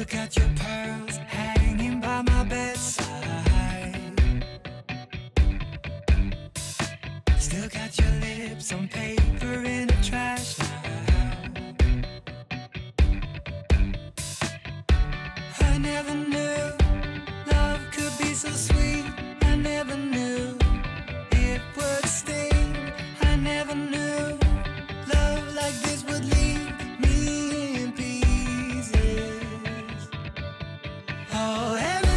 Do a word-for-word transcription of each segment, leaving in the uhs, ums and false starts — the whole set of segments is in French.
Still got your pearls hanging by my bedside. Still got your lips on paper in a trash now. I never knew love could be so sweet. I never knew it would sting. I never knew love like this would leave me in pieces. Oh, and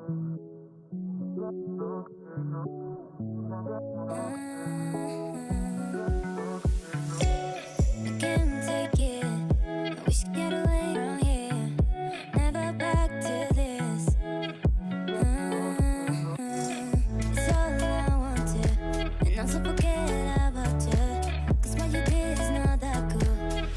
I can't take it. I wish I get away from here. Never back to this. Mm-hmm. It's all I wanted, and also forget about you. 'Cause what you did is not that cool.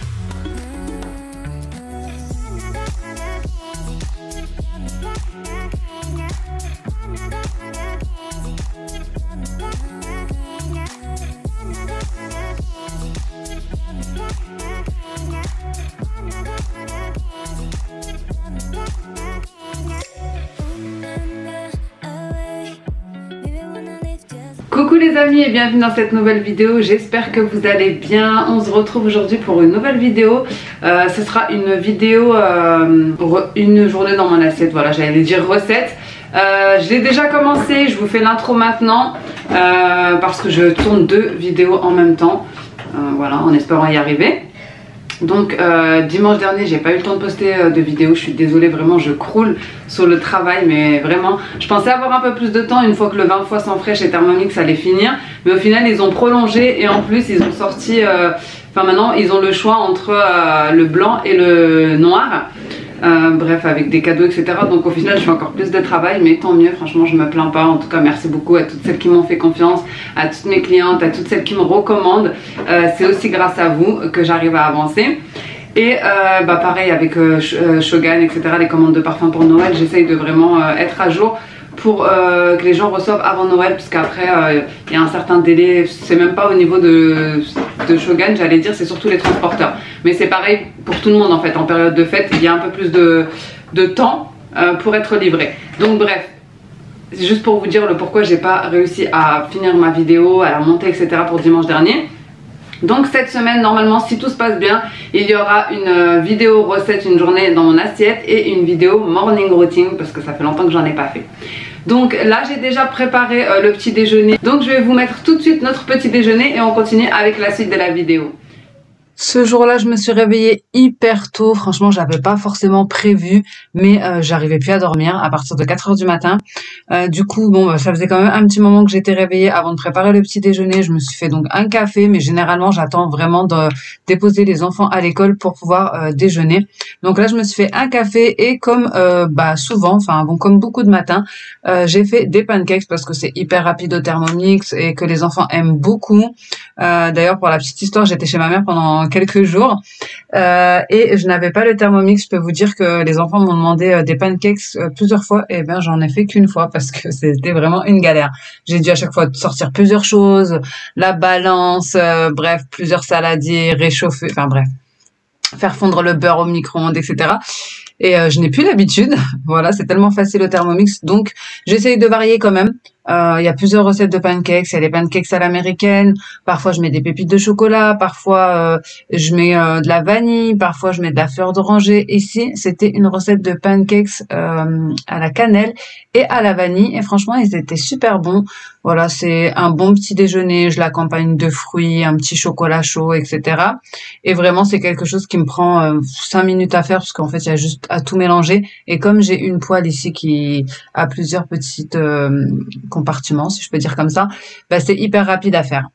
Coucou les amis et bienvenue dans cette nouvelle vidéo, j'espère que vous allez bien. On se retrouve aujourd'hui pour une nouvelle vidéo. euh, Ce sera une vidéo, euh, une journée dans mon assiette, voilà, j'allais dire recette. euh, Je l'ai déjà commencé, je vous fais l'intro maintenant euh, parce que je tourne deux vidéos en même temps, euh, voilà, en espérant y arriver. Donc euh, dimanche dernier j'ai pas eu le temps de poster euh, de vidéo, je suis désolée, vraiment je croule sur le travail, mais vraiment je pensais avoir un peu plus de temps une fois que le vingt fois sans frais chez Thermomix allait finir, mais au final ils ont prolongé et en plus ils ont sorti, euh, enfin maintenant ils ont le choix entre euh, le blanc et le noir. Euh, bref, avec des cadeaux, et cetera. Donc au final, je fais encore plus de travail, mais tant mieux. Franchement, je me plains pas. En tout cas, merci beaucoup à toutes celles qui m'ont fait confiance, à toutes mes clientes, à toutes celles qui me recommandent. Euh, C'est aussi grâce à vous que j'arrive à avancer. Et euh, bah pareil avec euh, Shogun, et cetera. Les commandes de parfums pour Noël, j'essaye de vraiment euh, être à jour pour euh, que les gens reçoivent avant Noël, puisqu'après il euh, y a un certain délai. C'est même pas au niveau de, de Shogun, j'allais dire, c'est surtout les transporteurs. Mais c'est pareil pour tout le monde en fait. En période de fête, il y a un peu plus de, de temps euh, pour être livré. Donc bref, c'est juste pour vous dire le pourquoi j'ai pas réussi à finir ma vidéo, à la monter, et cetera pour dimanche dernier. Donc cette semaine, normalement, si tout se passe bien, il y aura une vidéo recette, une journée dans mon assiette, et une vidéo morning routine parce que ça fait longtemps que j'en ai pas fait. Donc là j'ai déjà préparé euh, le petit déjeuner, donc je vais vous mettre tout de suite notre petit déjeuner et on continue avec la suite de la vidéo. Ce jour-là, je me suis réveillée hyper tôt. Franchement, j'avais pas forcément prévu, mais euh, j'arrivais plus à dormir à partir de quatre heures du matin. Euh, du coup, bon, bah, ça faisait quand même un petit moment que j'étais réveillée avant de préparer le petit déjeuner. Je me suis fait donc un café, mais généralement, j'attends vraiment de déposer les enfants à l'école pour pouvoir euh, déjeuner. Donc là, je me suis fait un café et comme euh, bah souvent, enfin bon, comme beaucoup de matins, euh, j'ai fait des pancakes parce que c'est hyper rapide au Thermomix et que les enfants aiment beaucoup. Euh, D'ailleurs, pour la petite histoire, j'étais chez ma mère pendant quelques jours euh, et je n'avais pas le Thermomix. Je peux vous dire que les enfants m'ont demandé euh, des pancakes euh, plusieurs fois et ben j'en ai fait qu'une fois parce que c'était vraiment une galère. J'ai dû à chaque fois sortir plusieurs choses, la balance, euh, bref, plusieurs saladiers, réchauffer, enfin bref, faire fondre le beurre au micro-ondes, et cetera. Et euh, je n'ai plus l'habitude. Voilà, c'est tellement facile au Thermomix. Donc, j'essaye de varier quand même. Il euh, y a plusieurs recettes de pancakes. Il y a les pancakes à l'américaine. Parfois, je mets des pépites de chocolat. Parfois, euh, je mets euh, de la vanille. Parfois, je mets de la fleur d'oranger. Ici, c'était une recette de pancakes euh, à la cannelle et à la vanille. Et franchement, ils étaient super bons. Voilà, c'est un bon petit déjeuner. Je l'accompagne de fruits, un petit chocolat chaud, et cetera. Et vraiment, c'est quelque chose qui me prend euh, cinq minutes à faire parce qu'en fait, il y a juste à tout mélanger. Et comme j'ai une poêle ici qui a plusieurs petites euh, compartiments, si je peux dire comme ça, bah, c'est hyper rapide à faire.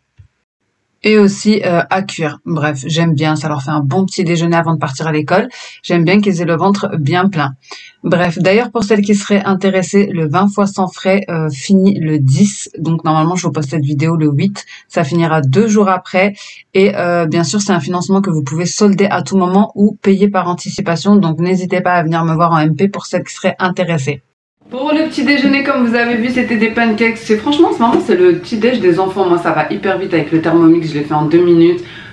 Et aussi euh, à cuire. Bref, j'aime bien, ça leur fait un bon petit déjeuner avant de partir à l'école. J'aime bien qu'ils aient le ventre bien plein. Bref, d'ailleurs pour celles qui seraient intéressées, le vingt fois sans frais euh, finit le dix. Donc normalement je vous poste cette vidéo le huit. Ça finira deux jours après. Et euh, bien sûr c'est un financement que vous pouvez solder à tout moment ou payer par anticipation. Donc n'hésitez pas à venir me voir en M P pour celles qui seraient intéressées. Pour le petit déjeuner, comme vous avez vu, c'était des pancakes. C'est franchement, c'est marrant, c'est le petit déj des enfants. Moi, ça va hyper vite avec le Thermomix. Je l'ai fait en deux minutes.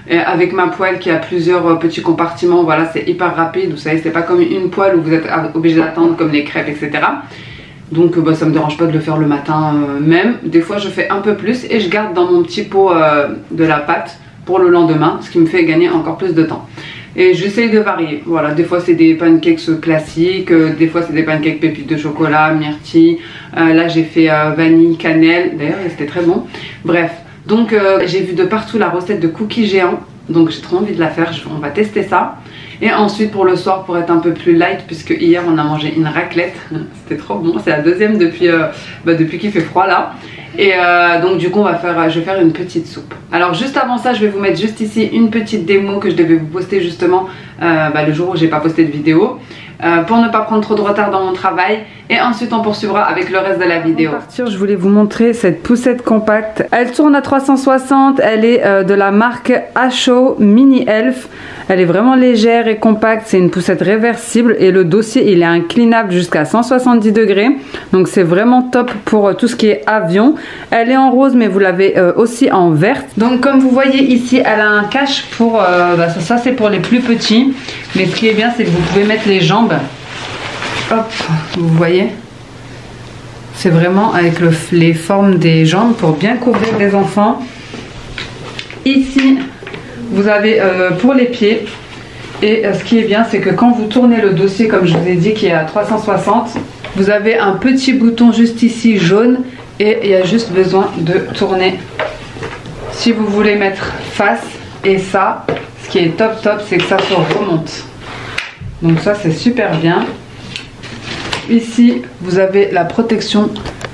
Et avec ma poêle qui a plusieurs euh, petits compartiments, voilà, c'est hyper rapide. Vous savez, c'est pas comme une poêle où vous êtes obligé d'attendre comme les crêpes, et cetera. Donc euh, bah, ça me dérange pas de le faire le matin euh, même. Des fois je fais un peu plus et je garde dans mon petit pot euh, de la pâte pour le lendemain, ce qui me fait gagner encore plus de temps. Et j'essaye de varier, voilà, des fois c'est des pancakes classiques, euh, des fois c'est des pancakes pépites de chocolat, myrtille, euh, là j'ai fait euh, vanille, cannelle, d'ailleurs c'était très bon. Bref, donc euh, j'ai vu de partout la recette de cookies géants, donc j'ai trop envie de la faire, je, on va tester ça. Et ensuite pour le soir, pour être un peu plus light, puisque hier on a mangé une raclette, c'était trop bon, c'est la deuxième depuis, euh, bah, depuis qu'il fait froid là. Et euh, donc du coup on va faire, je vais faire une petite soupe. Alors juste avant ça je vais vous mettre juste ici une petite démo que je devais vous poster justement euh, bah, le jour où j'ai pas posté de vidéo. Euh, pour ne pas prendre trop de retard dans mon travail, et ensuite on poursuivra avec le reste de la vidéo. Pour partir, je voulais vous montrer cette poussette compacte. Elle tourne à trois cent soixante, elle est euh, de la marque Asho Mini Elf. Elle est vraiment légère et compacte, c'est une poussette réversible et le dossier il est inclinable jusqu'à cent soixante-dix degrés. Donc c'est vraiment top pour euh, tout ce qui est avion. Elle est en rose mais vous l'avez euh, aussi en verte. Donc comme vous voyez ici, elle a un cache pour, euh, bah, ça, ça c'est pour les plus petits. Mais ce qui est bien c'est que vous pouvez mettre les jambes. Hop, vous voyez, c'est vraiment avec le, les formes des jambes pour bien couvrir les enfants. Ici, vous avez euh, pour les pieds. Et euh, ce qui est bien, c'est que quand vous tournez le dossier, comme je vous ai dit, qui est à trois cent soixante, vous avez un petit bouton juste ici jaune et il y a juste besoin de tourner. Si vous voulez mettre face et ça, ce qui est top top, c'est que ça se remonte. Donc ça, c'est super bien. Ici, vous avez la protection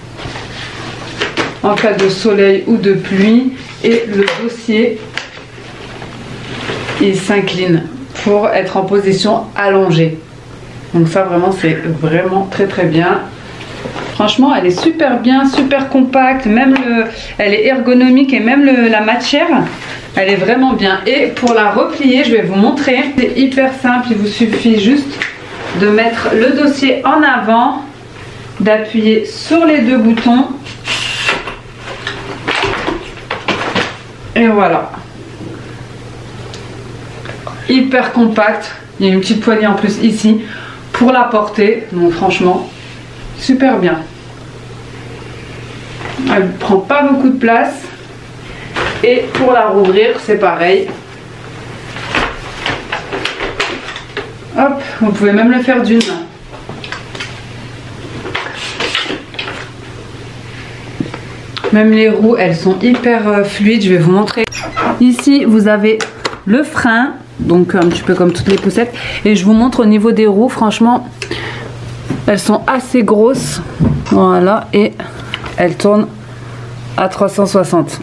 en cas de soleil ou de pluie. Et le dossier, il s'incline pour être en position allongée. Donc ça, vraiment, c'est vraiment très très bien. Franchement, elle est super bien, super compacte. Même le, elle est ergonomique et même le, la matière, elle est vraiment bien. Et pour la replier, je vais vous montrer. C'est hyper simple, il vous suffit juste de mettre le dossier en avant, d'appuyer sur les deux boutons et voilà, hyper compact. Il y a une petite poignée en plus ici pour la porter, donc franchement super bien. Elle ne prend pas beaucoup de place et pour la rouvrir c'est pareil. Hop, vous pouvez même le faire d'une main. Même les roues, elles sont hyper euh, fluides. Je vais vous montrer. Ici, vous avez le frein, donc un petit peu comme toutes les poussettes. Et je vous montre au niveau des roues, franchement, elles sont assez grosses. Voilà, et elles tournent à trois cent soixante.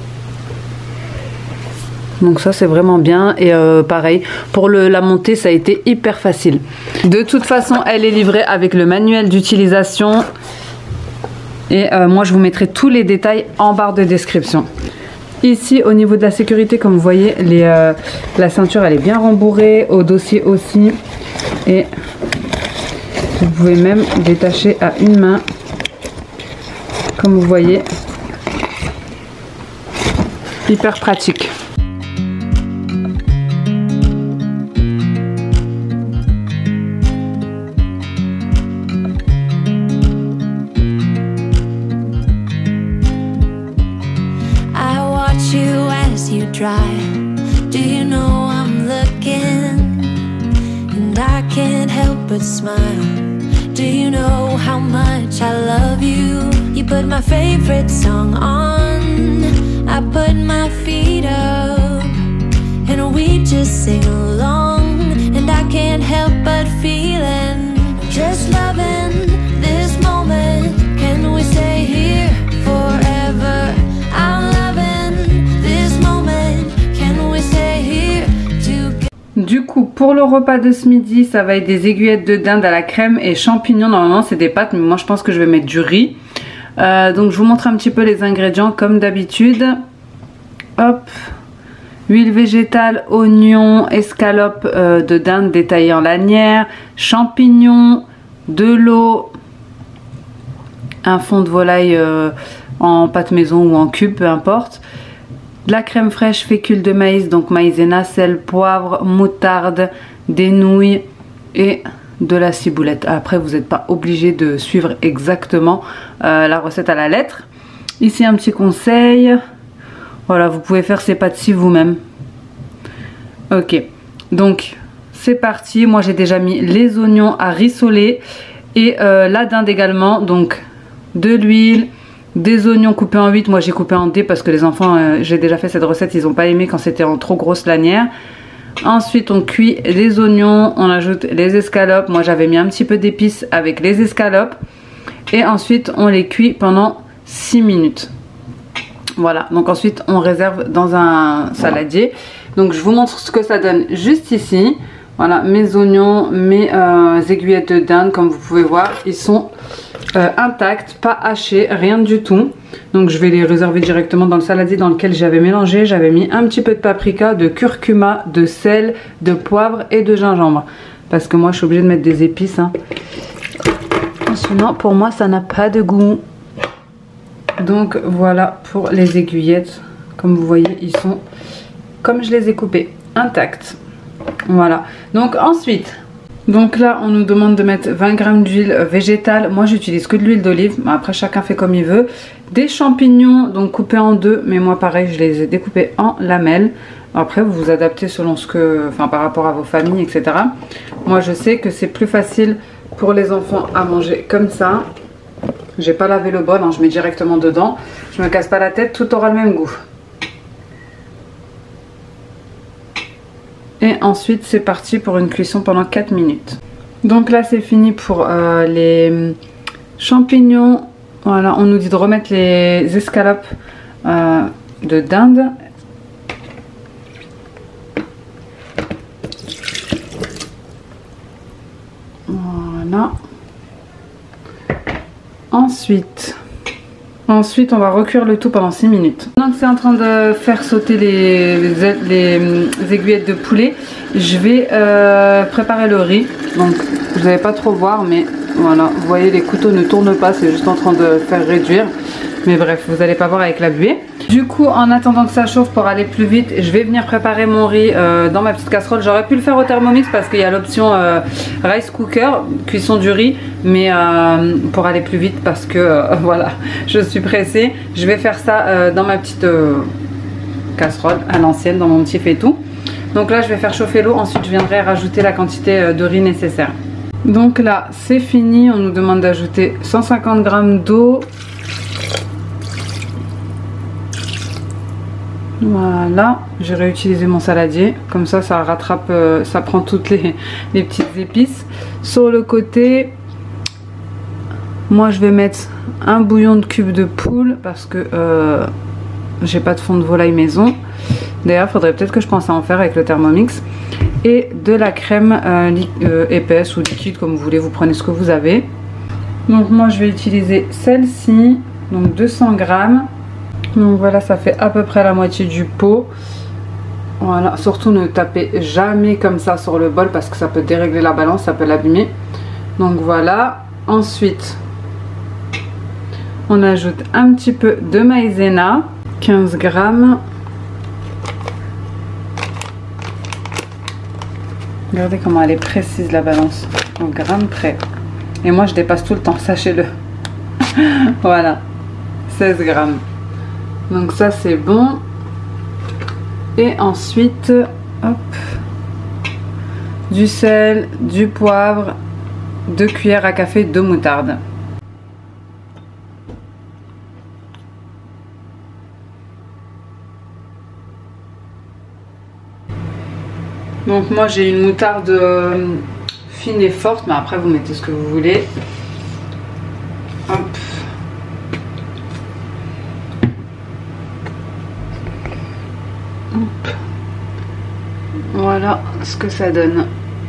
Donc ça c'est vraiment bien et euh, pareil pour le, la montée ça a été hyper facile. De toute façon elle est livrée avec le manuel d'utilisation et euh, moi je vous mettrai tous les détails en barre de description. Ici au niveau de la sécurité comme vous voyez les, euh, la ceinture elle est bien rembourrée, au dossier aussi et vous pouvez même détacher à une main comme vous voyez, hyper pratique. Do you know I'm looking and I can't help but smile? Do you know how much I love you? You put my favorite song on, I put my feet up and we just sing along, and I can't help but feeling just loving this moment. Can we stay here forever? I'm Du coup, pour le repas de ce midi, ça va être des aiguillettes de dinde à la crème et champignons. Normalement, c'est des pâtes, mais moi, je pense que je vais mettre du riz. Euh, donc, je vous montre un petit peu les ingrédients comme d'habitude. Hop, huile végétale, oignon, escalope euh, de dinde détaillée en lanières, champignons, de l'eau, un fond de volaille euh, en pâte maison ou en cube, peu importe. de la crème fraîche fécule de maïs, donc maïzena, sel, poivre, moutarde, des nouilles et de la ciboulette. Après, vous n'êtes pas obligé de suivre exactement euh, la recette à la lettre. Ici, un petit conseil. Voilà, vous pouvez faire ces pâtes-ci vous-même. Ok, donc c'est parti. Moi, j'ai déjà mis les oignons à rissoler et euh, la dinde également. Donc, de l'huile, des oignons coupés en huit. Moi, j'ai coupé en dés parce que les enfants, euh, j'ai déjà fait cette recette, ils n'ont pas aimé quand c'était en trop grosse lanière. Ensuite, on cuit les oignons, on ajoute les escalopes. Moi, j'avais mis un petit peu d'épices avec les escalopes. Et ensuite, on les cuit pendant six minutes. Voilà, donc ensuite, on réserve dans un saladier. Donc, je vous montre ce que ça donne juste ici. Voilà, mes oignons, mes euh, aiguillettes de dinde, comme vous pouvez voir, ils sont euh, intacts, pas hachés, rien du tout. Donc je vais les réserver directement dans le saladier dans lequel j'avais mélangé. J'avais mis un petit peu de paprika, de curcuma, de sel, de poivre et de gingembre. Parce que moi je suis obligée de mettre des épices. Hein. Sinon pour moi ça n'a pas de goût. Donc voilà pour les aiguillettes. Comme vous voyez, ils sont comme je les ai coupés, intacts. Voilà. Donc ensuite, donc là on nous demande de mettre vingt grammes d'huile végétale. Moi j'utilise que de l'huile d'olive, mais après chacun fait comme il veut. Des champignons, donc coupés en deux, mais moi pareil je les ai découpés en lamelles. Après vous vous adaptez selon ce que, enfin par rapport à vos familles, et cetera. Moi je sais que c'est plus facile pour les enfants à manger comme ça. J'ai pas lavé le bol, hein, je mets directement dedans. Je me casse pas la tête, tout aura le même goût. Et ensuite c'est parti pour une cuisson pendant quatre minutes. Donc là c'est fini pour euh, les champignons. Voilà, on nous dit de remettre les escalopes euh, de dinde. Voilà. Ensuite, ensuite on va recuire le tout pendant six minutes. Donc c'est en train de faire sauter les, les, les aiguillettes de poulet. Je vais euh, préparer le riz. Donc vous n'allez pas trop voir, mais voilà, vous voyez les couteaux ne tournent pas, c'est juste en train de faire réduire. Mais bref, vous n'allez pas voir avec la buée. Du coup, en attendant que ça chauffe pour aller plus vite, je vais venir préparer mon riz euh, dans ma petite casserole. J'aurais pu le faire au Thermomix parce qu'il y a l'option euh, rice cooker, cuisson du riz. Mais euh, pour aller plus vite parce que euh, voilà, je suis pressée. Je vais faire ça euh, dans ma petite euh, casserole à l'ancienne, dans mon petit faitout. Donc là, je vais faire chauffer l'eau. Ensuite, je viendrai rajouter la quantité de riz nécessaire. Donc là, c'est fini. On nous demande d'ajouter cent cinquante grammes d'eau. Voilà, j'ai réutilisé mon saladier, comme ça ça rattrape, euh, ça prend toutes les, les petites épices. Sur le côté, moi je vais mettre un bouillon de cubes de poule parce que euh, j'ai pas de fond de volaille maison. D'ailleurs, il faudrait peut-être que je pense à en faire avec le Thermomix. Et de la crème euh, euh, épaisse ou liquide, comme vous voulez, vous prenez ce que vous avez. Donc moi je vais utiliser celle-ci, donc deux cents grammes. Donc voilà, ça fait à peu près la moitié du pot. Voilà, surtout ne tapez jamais comme ça sur le bol parce que ça peut dérégler la balance, ça peut l'abîmer. Donc voilà, ensuite on ajoute un petit peu de maïzena, quinze grammes. Regardez comment elle est précise la balance, au gramme près. Et moi je dépasse tout le temps, sachez-le. Voilà, seize grammes. Donc ça c'est bon. Et ensuite, hop, du sel, du poivre, deux cuillères à café de moutarde. Donc moi j'ai une moutarde euh, fine et forte, mais après vous mettez ce que vous voulez. Hop. Hop. Voilà ce que ça donne.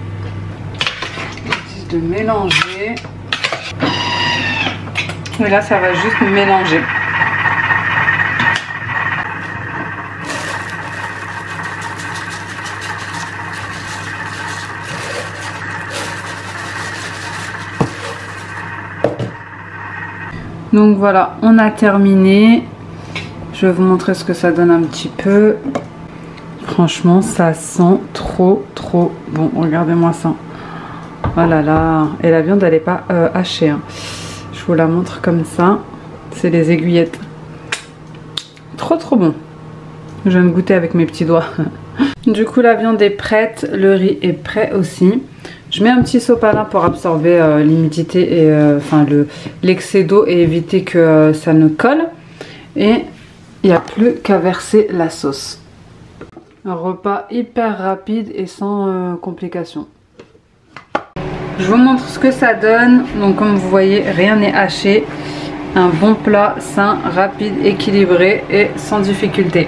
De mélanger. Et là ça va juste mélanger. Donc voilà, on a terminé. Je Je vais vous montrer ce que ça donne un petit peu. Franchement, ça sent trop trop bon. Regardez-moi ça. Oh là là. Et la viande, elle n'est pas euh, hachée. Hein. Je vous la montre comme ça. C'est les aiguillettes. Trop trop bon. Je viens de goûter avec mes petits doigts. Du coup, la viande est prête. Le riz est prêt aussi. Je mets un petit sopalin pour absorber euh, l'humidité et euh, enfin le l'excès d'eau et éviter que euh, ça ne colle. Et il n'y a plus qu'à verser la sauce. Un repas hyper rapide et sans euh, complications. Je vous montre ce que ça donne. Donc comme vous voyez, rien n'est haché. Un bon plat sain, rapide, équilibré et sans difficulté.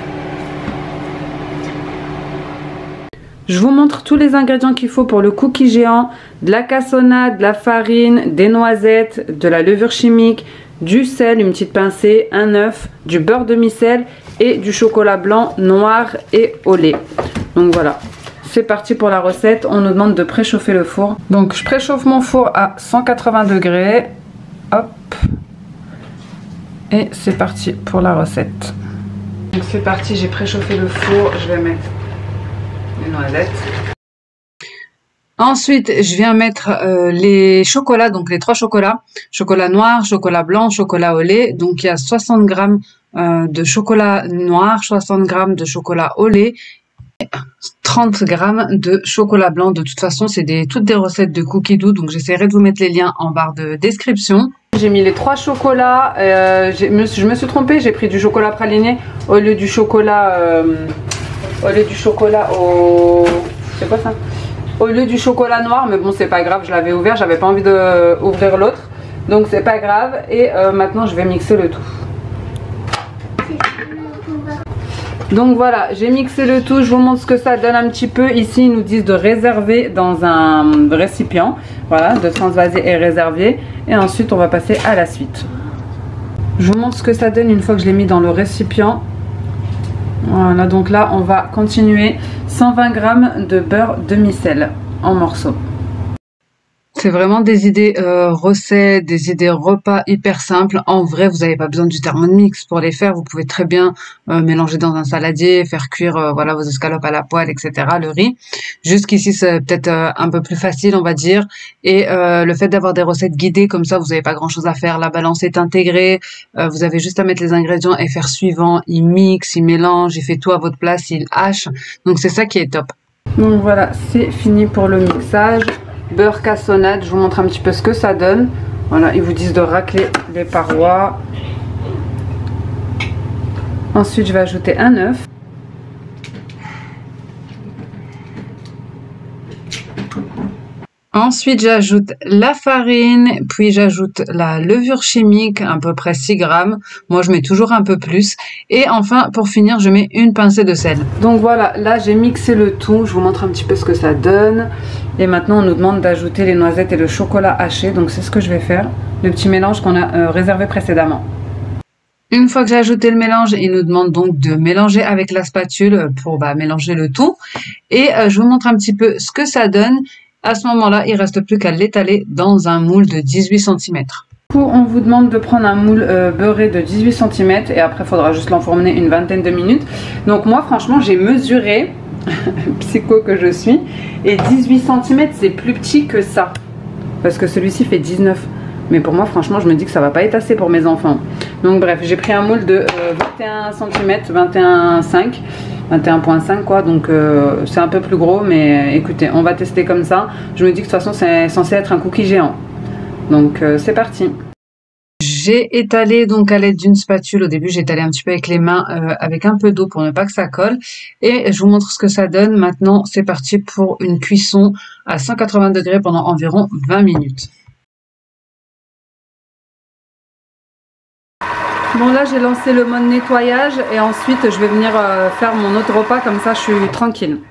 Je vous montre tous les ingrédients qu'il faut pour le cookie géant. De la cassonade, de la farine, des noisettes, de la levure chimique, du sel, une petite pincée, un œuf, du beurre demi-sel et du chocolat blanc noir et au lait. Donc voilà, c'est parti pour la recette. On nous demande de préchauffer le four. Donc je préchauffe mon four à cent quatre-vingts degrés. Hop. Et c'est parti pour la recette. Donc c'est parti, j'ai préchauffé le four. Je vais mettre les noisettes. Ensuite, je viens mettre euh, les chocolats, donc les trois chocolats. Chocolat noir, chocolat blanc, chocolat au lait. Donc il y a soixante grammes euh, de chocolat noir, soixante grammes de chocolat au lait, trente grammes de chocolat blanc. De toute façon, c'est des, toutes des recettes de cookies doux. Donc j'essaierai de vous mettre les liens en barre de description. J'ai mis les trois chocolats. Euh, je me suis trompée, j'ai pris du chocolat praliné au lieu du chocolat... Euh, au lieu du chocolat au... C'est quoi ça? Au lieu du chocolat noir, mais bon c'est pas grave, je l'avais ouvert, j'avais pas envie d'ouvrir l'autre, donc c'est pas grave. Et euh, maintenant je vais mixer le tout. Donc voilà, j'ai mixé le tout, je vous montre ce que ça donne un petit peu. Ici ils nous disent de réserver dans un récipient, voilà, de transvaser et réserver. Et ensuite on va passer à la suite. Je vous montre ce que ça donne une fois que je l'ai mis dans le récipient. Voilà, donc là on va continuer. Cent vingt grammes de beurre demi-sel en morceaux. C'est vraiment des idées euh, recettes, des idées repas hyper simples. En vrai, vous n'avez pas besoin du Thermomix pour les faire. Vous pouvez très bien euh, mélanger dans un saladier, faire cuire euh, voilà vos escalopes à la poêle, et cetera. Le riz. Jusqu'ici, c'est peut-être euh, un peu plus facile, on va dire. Et euh, le fait d'avoir des recettes guidées comme ça, vous n'avez pas grand-chose à faire. La balance est intégrée. Euh, vous avez juste à mettre les ingrédients et faire suivant. Il mixe, il mélange, il fait tout à votre place, il hache. Donc c'est ça qui est top. Donc voilà, c'est fini pour le mixage. Beurre cassonade, je vous montre un petit peu ce que ça donne. Voilà, ils vous disent de racler les parois. Ensuite, je vais ajouter un œuf. Ensuite, j'ajoute la farine, puis j'ajoute la levure chimique, à peu près six grammes. Moi, je mets toujours un peu plus. Et enfin, pour finir, je mets une pincée de sel. Donc voilà, là, j'ai mixé le tout. Je vous montre un petit peu ce que ça donne. Et maintenant, on nous demande d'ajouter les noisettes et le chocolat haché. Donc, c'est ce que je vais faire. Le petit mélange qu'on a euh, réservé précédemment. Une fois que j'ai ajouté le mélange, il nous demande donc de mélanger avec la spatule pour bah, mélanger le tout. Et euh, je vous montre un petit peu ce que ça donne. À ce moment-là, il ne reste plus qu'à l'étaler dans un moule de dix-huit centimètres. Du coup, on vous demande de prendre un moule euh, beurré de dix-huit centimètres et après, il faudra juste l'enfourner une vingtaine de minutes. Donc moi, franchement, j'ai mesuré, psycho que je suis, et dix-huit centimètres, c'est plus petit que ça. Parce que celui-ci fait dix-neuf. Mais pour moi, franchement, je me dis que ça va pas être assez pour mes enfants. Donc bref, j'ai pris un moule de euh, vingt et un centimètres, vingt et un virgule cinq. vingt et un virgule cinq quoi, donc euh, c'est un peu plus gros, mais écoutez, on va tester comme ça. Je me dis que de toute façon c'est censé être un cookie géant, donc euh, c'est parti. J'ai étalé donc à l'aide d'une spatule. Au début j'ai étalé un petit peu avec les mains euh, avec un peu d'eau pour ne pas que ça colle, et je vous montre ce que ça donne. Maintenant c'est parti pour une cuisson à cent quatre-vingts degrés pendant environ vingt minutes. Bon là j'ai lancé le mode nettoyage et ensuite je vais venir euh, faire mon autre repas, comme ça je suis tranquille.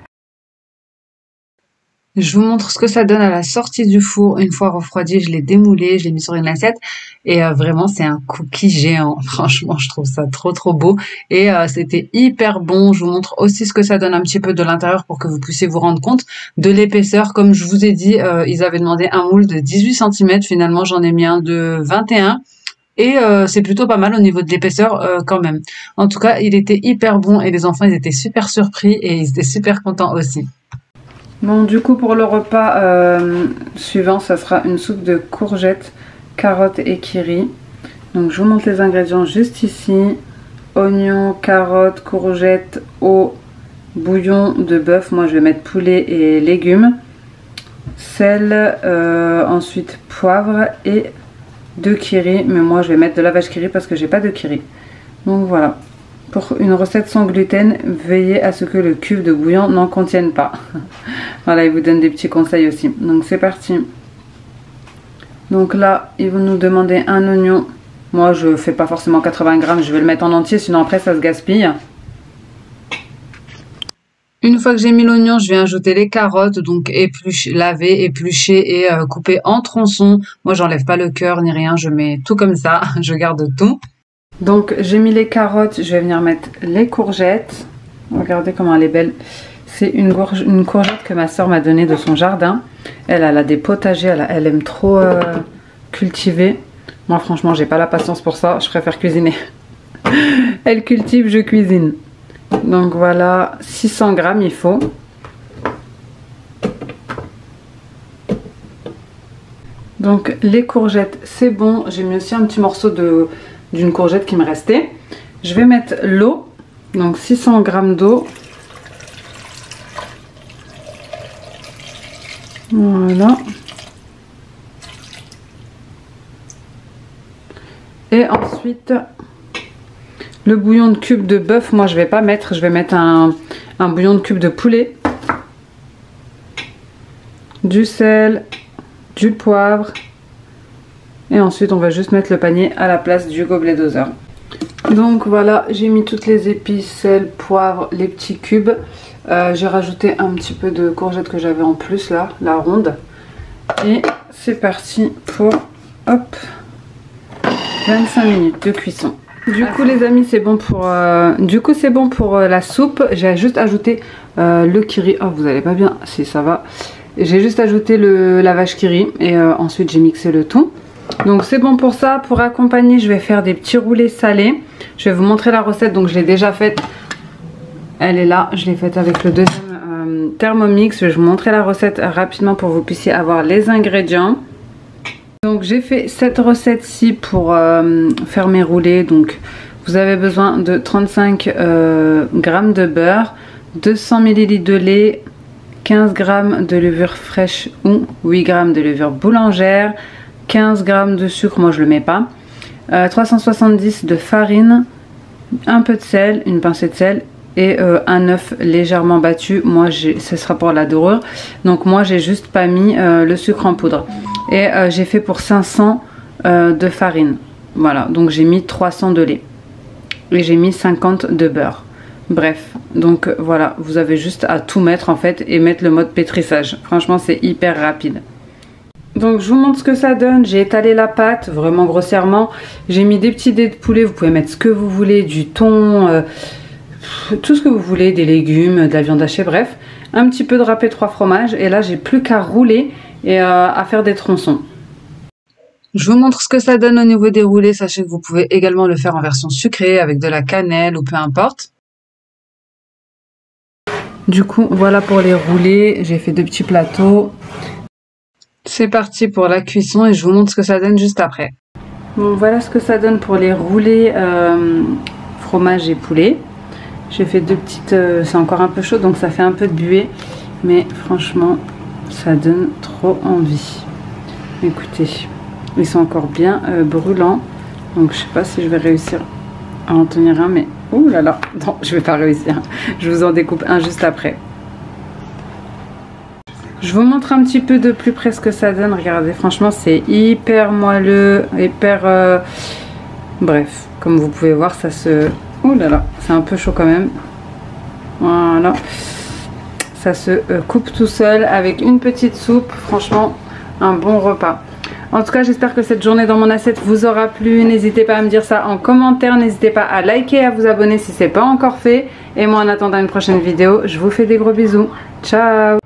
Je vous montre ce que ça donne à la sortie du four. Une fois refroidi, je l'ai démoulé, je l'ai mis sur une assiette et euh, vraiment c'est un cookie géant. Franchement je trouve ça trop trop beau et euh, c'était hyper bon. Je vous montre aussi ce que ça donne un petit peu de l'intérieur pour que vous puissiez vous rendre compte de l'épaisseur. Comme je vous ai dit, euh, ils avaient demandé un moule de dix-huit centimètres, finalement j'en ai mis un de vingt et un. Et euh, c'est plutôt pas mal au niveau de l'épaisseur euh, quand même. En tout cas, il était hyper bon et les enfants ils étaient super surpris et ils étaient super contents aussi. Bon, du coup pour le repas euh, suivant, ça sera une soupe de courgettes, carottes et kiri. Donc je vous montre les ingrédients juste ici. Oignons, carottes, courgettes, eau, bouillon de bœuf. Moi je vais mettre poulet et légumes. Sel, euh, ensuite poivre et de kiri. Mais moi je vais mettre de la vache kiri parce que j'ai pas de kiri. Donc voilà. Pour une recette sans gluten, veillez à ce que le cube de bouillon n'en contienne pas. Voilà, il vous donne des petits conseils aussi. Donc c'est parti. Donc là, ils vont nous demander un oignon. Moi, je fais pas forcément quatre-vingts grammes, je vais le mettre en entier, sinon après ça se gaspille. Une fois que j'ai mis l'oignon, je vais ajouter les carottes, donc éplucher, laver, éplucher et euh, couper en tronçons. Moi, j'enlève pas le cœur ni rien, je mets tout comme ça, je garde tout. Donc j'ai mis les carottes, je vais venir mettre les courgettes. Regardez comment elle est belle. C'est une, une courgette que ma soeur m'a donnée de son jardin. Elle, elle a des potagers, elle, elle aime trop euh, cultiver. Moi franchement j'ai pas la patience pour ça, je préfère cuisiner. Elle cultive, je cuisine. Donc voilà, six cents grammes il faut. Donc les courgettes c'est bon, j'ai mis aussi un petit morceau de... d'une courgette qui me restait. Je vais mettre l'eau, donc six cents grammes d'eau. Voilà. Et ensuite, le bouillon de cube de bœuf, moi je vais pas mettre, je vais mettre un, un bouillon de cube de poulet. Du sel, du poivre. Et ensuite on va juste mettre le panier à la place du gobelet doseur. Donc voilà, j'ai mis toutes les épices, sel, poivre, les petits cubes. Euh, j'ai rajouté un petit peu de courgette que j'avais en plus là, la ronde. Et c'est parti pour hop, vingt-cinq minutes de cuisson. Du coup les amis c'est bon pour euh, du coup c'est bon pour euh, la soupe. J'ai juste ajouté euh, le kiri. Oh vous allez pas bien, si ça va. J'ai juste ajouté le, la vache kiri et euh, ensuite j'ai mixé le tout. Donc c'est bon pour ça. Pour accompagner je vais faire des petits roulés salés. Je vais vous montrer la recette, donc je l'ai déjà faite. Elle est là, je l'ai faite avec le deuxième euh, Thermomix. Je vais vous montrer la recette rapidement pour que vous puissiez avoir les ingrédients. Donc j'ai fait cette recette-ci pour euh, faire mes roulés. Donc vous avez besoin de trente-cinq euh, grammes de beurre, deux cents millilitres de lait, quinze grammes de levure fraîche ou huit grammes de levure boulangère, quinze grammes de sucre, moi je le mets pas, euh, trois cent soixante-dix de farine, un peu de sel, une pincée de sel et euh, un œuf légèrement battu. Moi ce sera pour la dorure, donc moi j'ai juste pas mis euh, le sucre en poudre. Et euh, j'ai fait pour cinq cents euh, de farine, voilà, donc j'ai mis trois cents de lait et j'ai mis cinquante de beurre. Bref, donc euh, voilà, vous avez juste à tout mettre en fait et mettre le mode pétrissage. Franchement c'est hyper rapide. Donc je vous montre ce que ça donne. J'ai étalé la pâte vraiment grossièrement. J'ai mis des petits dés de poulet. Vous pouvez mettre ce que vous voulez, du thon, euh, tout ce que vous voulez, des légumes, de la viande hachée, bref. Un petit peu de râpé trois fromages. Et là j'ai plus qu'à rouler et euh, à faire des tronçons. Je vous montre ce que ça donne au niveau des roulés. Sachez que vous pouvez également le faire en version sucrée avec de la cannelle ou peu importe. Du coup voilà pour les roulés. J'ai fait deux petits plateaux. C'est parti pour la cuisson et je vous montre ce que ça donne juste après. Bon voilà ce que ça donne pour les roulés euh, fromage et poulet. J'ai fait deux petites, euh, c'est encore un peu chaud donc ça fait un peu de buée. Mais franchement ça donne trop envie. Écoutez, ils sont encore bien euh, brûlants. Donc je sais pas si je vais réussir à en tenir un, mais ouh là là, non je vais pas réussir. Je vous en découpe un juste après. Je vous montre un petit peu de plus près ce que ça donne. Regardez, franchement c'est hyper moelleux, hyper... Euh... Bref, comme vous pouvez voir ça se... Ouh là là, c'est un peu chaud quand même. Voilà. Ça se euh, coupe tout seul avec une petite soupe. Franchement, un bon repas. En tout cas, j'espère que cette journée dans mon assiette vous aura plu. N'hésitez pas à me dire ça en commentaire. N'hésitez pas à liker et à vous abonner si ce n'est pas encore fait. Et moi, en attendant une prochaine vidéo, je vous fais des gros bisous. Ciao!